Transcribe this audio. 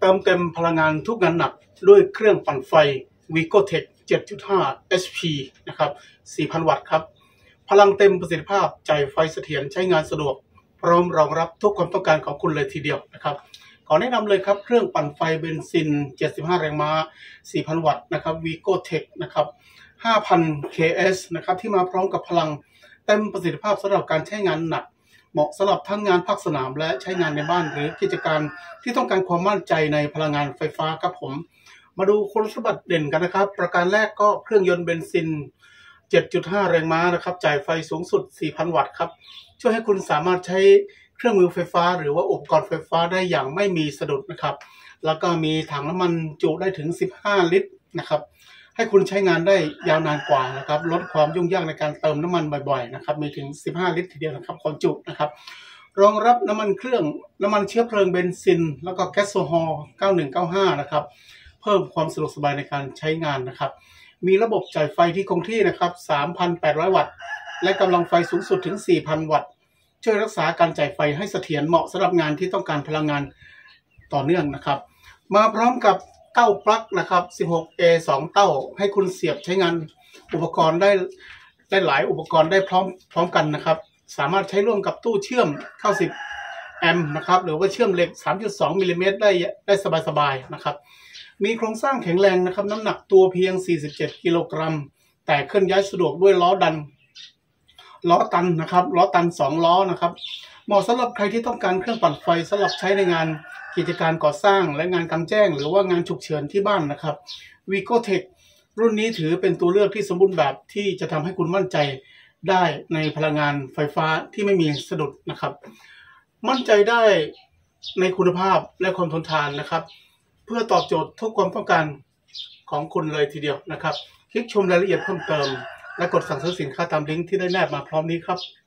เติมเต็มพลังงานทุกงานหนักด้วยเครื่องปั่นไฟ Vicotech 7.5 HP นะครับ 4,000 วัตต์ครับพลังเต็มประสิทธิภาพจ่ายไฟเสถียรใช้งานสะดวกพร้อมรองรับทุกความต้องการของคุณเลยทีเดียวนะครับขอแนะนำเลยครับเครื่องปั่นไฟเบนซิน75แรงม้า 4,000 วัตต์นะครับ Vicotech นะครับ 5,000 ks นะครับที่มาพร้อมกับพลังเต็มประสิทธิภาพสำหรับการใช้งานหนักเหมาะสำหรับทั้งงานภาคสนามและใช้งานในบ้านหรือกิจการที่ต้องการความมั่นใจในพลังงานไฟฟ้าครับผมมาดูคุณสมบัติเด่นกันนะครับประการแรกก็เครื่องยนต์เบนซิน 7.5 แรงม้านะครับจ่ายไฟสูงสุด 4,000 วัตต์ครับช่วยให้คุณสามารถใช้เครื่องมือไฟฟ้าหรือว่าอุปกรณ์ไฟฟ้าได้อย่างไม่มีสะดุดนะครับแล้วก็มีถังน้ำมันจุได้ถึง 15 ลิตรนะครับให้คุณใช้งานได้ยาวนานกว่านะครับลดความยุ่งยากในการเติมน้ำมันบ่อยๆนะครับมีถึง 15 ลิตรทีเดียวนะครับความจุนะครับรองรับน้ำมันเครื่องน้ำมันเชื้อเพลิงเบนซินแล้วก็แก๊สโซฮอล์ 9195 นะครับเพิ่มความสะดวกสบายในการใช้งานนะครับมีระบบจ่ายไฟที่คงที่นะครับ 3,800 วัตต์และกำลังไฟสูงสุดถึง 4,000 วัตต์ช่วยรักษาการจ่ายไฟให้เสถียรเหมาะสำหรับงานที่ต้องการพลังงานต่อเนื่องนะครับมาพร้อมกับเต้าปลั๊กนะครับ 16A 2 เต้าให้คุณเสียบใช้งานอุปกรณ์ได้หลายอุปกรณ์ได้พร้อมกันนะครับสามารถใช้ร่วมกับตู้เชื่อมเข้า10 แอมป์นะครับหรือว่าเชื่อมเหล็ก 3.2 มิลลิเมตรได้สบายๆนะครับมีโครงสร้างแข็งแรงนะครับน้ำหนักตัวเพียง 47 กิโลกรัมแต่เคลื่อนย้ายสะดวกด้วยล้อตันนะครับล้อตัน2 ล้อนะครับเหมาะสำหรับใครที่ต้องการเครื่องปั่นไฟสำหรับใช้ในงานกิจการก่อสร้างและงานกลางแจ้งหรือว่างานฉุกเฉินที่บ้านนะครับ Vicotech รุ่นนี้ถือเป็นตัวเลือกที่สมบูรณ์แบบที่จะทำให้คุณมั่นใจได้ในพลังงานไฟฟ้าที่ไม่มีสะดุดนะครับมั่นใจได้ในคุณภาพและความทนทานนะครับเพื่อตอบโจทย์ทุกความต้องการของคุณเลยทีเดียวนะครับคลิกชมรายละเอียดเพิ่มเติมและกดสั่งซื้อสินค้าตามลิงก์ที่ได้แนบมาพร้อมนี้ครับ